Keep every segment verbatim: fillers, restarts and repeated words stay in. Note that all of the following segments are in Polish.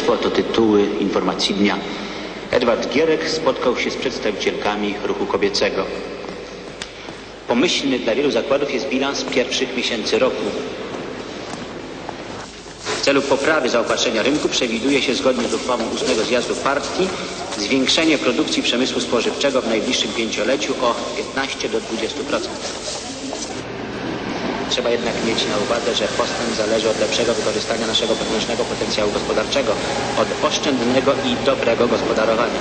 Śledztwo to tytuły informacji dnia. Edward Gierek spotkał się z przedstawicielkami ruchu kobiecego. Pomyślny dla wielu zakładów jest bilans pierwszych miesięcy roku. W celu poprawy zaopatrzenia rynku przewiduje się zgodnie z uchwałą ósmego zjazdu partii zwiększenie produkcji przemysłu spożywczego w najbliższym pięcioleciu o piętnaście do dwudziestu procent. Trzeba jednak mieć na uwadze, że postęp zależy od lepszego wykorzystania naszego wewnętrznego potencjału gospodarczego, od oszczędnego i dobrego gospodarowania.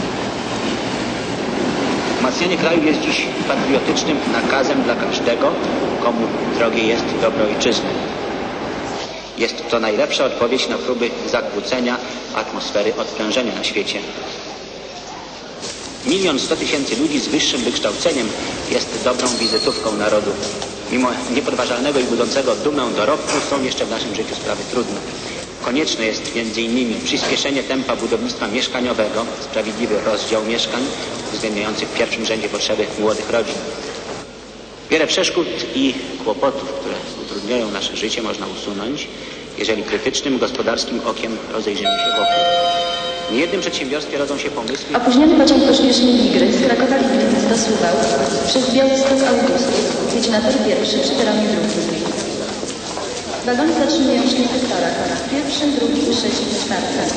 Umacnianie kraju jest dziś patriotycznym nakazem dla każdego, komu drogie jest dobro ojczyzny. Jest to najlepsza odpowiedź na próby zakłócenia atmosfery odprężenia na świecie. Milion sto tysięcy ludzi z wyższym wykształceniem jest dobrą wizytówką narodu. Mimo niepodważalnego i budzącego dumę dorobku są jeszcze w naszym życiu sprawy trudne. Konieczne jest między innymi przyspieszenie tempa budownictwa mieszkaniowego, sprawiedliwy rozdział mieszkań, uwzględniający w pierwszym rzędzie potrzeby młodych rodzin. Wiele przeszkód i kłopotów, które utrudniają nasze życie, można usunąć, jeżeli krytycznym gospodarskim okiem rozejrzymy się wokół. W niejednym przedsiębiorstwie rodzą się pomysły... Opóźniony pociąg pośpieszny Wigry z Krakowa do Suwałk przez Białystok Augustów jedzie na tor pierwszy przy peronie drugi. Wagony zatrzymują się w sektorach. Pierwszym, drugim, trzecim, czwartym.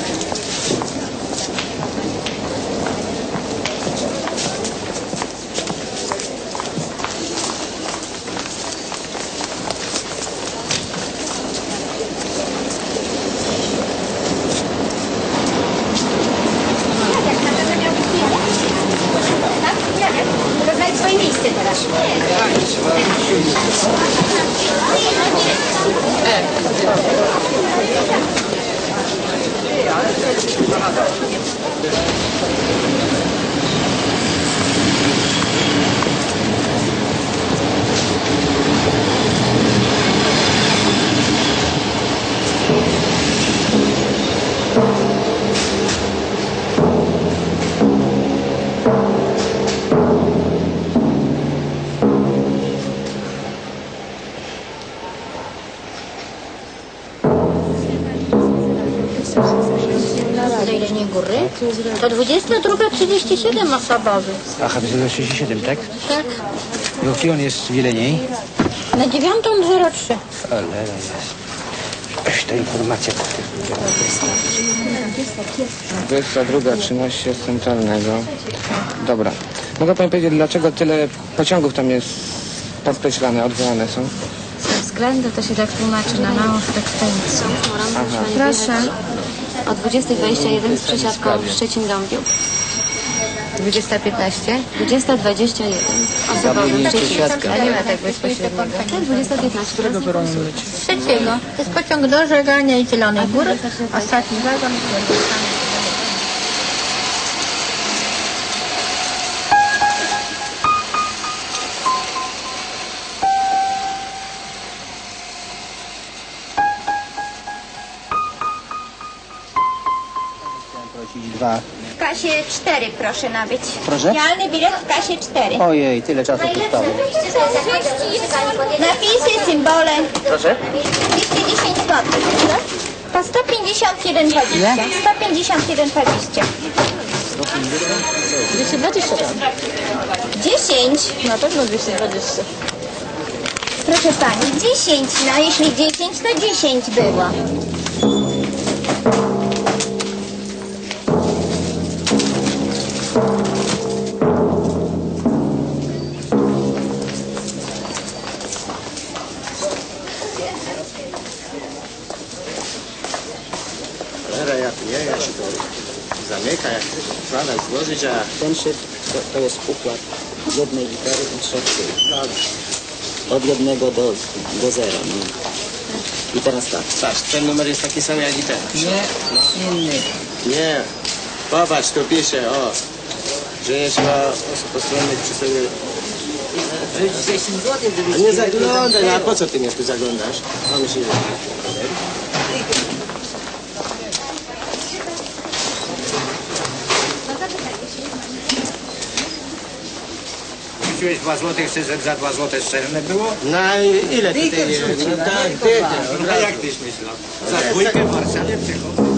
To dwudziesta druga trzydzieści siedem osobowy. Aha, to jest trzydzieści siedem, tak? Tak. I o której on jest wileniej? Na dziewiątą zero trzy. Cholera jest. Weź ta informacja. dwudziesta druga trzynaście z centralnego. Dobra. Mogę pani powiedzieć, dlaczego tyle pociągów tam jest podkreślane, odwołane są? Ze względu to się tak tłumaczy na małą frekwencję. Aha. Proszę. O dwudziesta dwadzieścia jeden z przesiadką w Szczecin-Dąbiu. dwudziesta piętnaście? dwudziesta dwadzieścia jeden. Osobowy Szczecińska. A nie ma tak bezpośredniego. Tak, dwudziesta piętnaście. Którego peronu leci? Trzeciego. To jest pociąg do Żegania i Zielonej Góry. Ostatni wagon. Dwa. W kasie cztery proszę nabyć. Proszę? Specjalny bilet w kasie cztery. Ojej, tyle czasu tu stało. Napisy, symbole. Proszę? dwieście dziesięć złotych. Po sto pięćdziesiąt jeden dwadzieścia. sto pięćdziesiąt jeden dwadzieścia. dwieście dwadzieścia. dziesięć. Na pewno dwieście dwadzieścia. Proszę pani, dziesięć. No jeśli dziesięć, to dziesięć było. Ja piję, ja się to zamyka, jak trzeba złożyć, a... Ten szyb to, to jest układ jednej litery i trzech cyfr. Od jednego do, do zera. Nie? I teraz tak. Patrz, ten numer jest taki sam jak i ten. Nie, inny. Nie. Popatrz, tu pisze, o. Że jest ma osób postronnych przy sobie... dziesięć złotych, A nie zaglądaj, a po co ty mnie tu zaglądasz? No myślę, że... Wróciłeś dwa złote, chcesz za dwa złote szczelne było? No ile ty tej... No tak, ty, No jak tyś myślał? Za dwójkę w Warszawie przychodzę.